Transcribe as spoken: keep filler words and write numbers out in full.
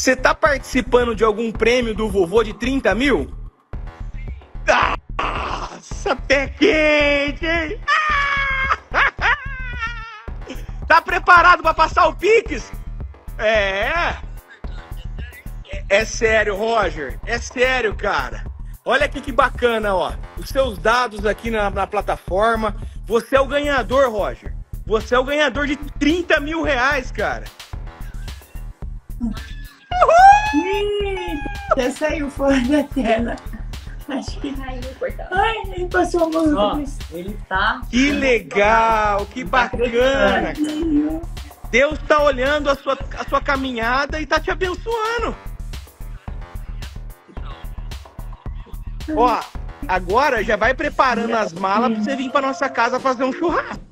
Você tá participando de algum prêmio do vovô de trinta mil? Nossa, pé quente, hein? Tá preparado pra passar o Pix? É. É sério, Roger. É sério, cara. Olha aqui que bacana, ó. Os seus dados aqui na, na plataforma. Você é o ganhador, Roger. Você é o ganhador de trinta mil reais, cara. Ih, já saiu fora da tela. Acho que Ai, vou cortar. Ai, ele passou a mão Ó, no ele tá... Que legal, que bacana, cara. Deus tá olhando a sua, a sua caminhada e tá te abençoando. Ó, agora já vai preparando as malas pra você vir pra nossa casa fazer um churrasco.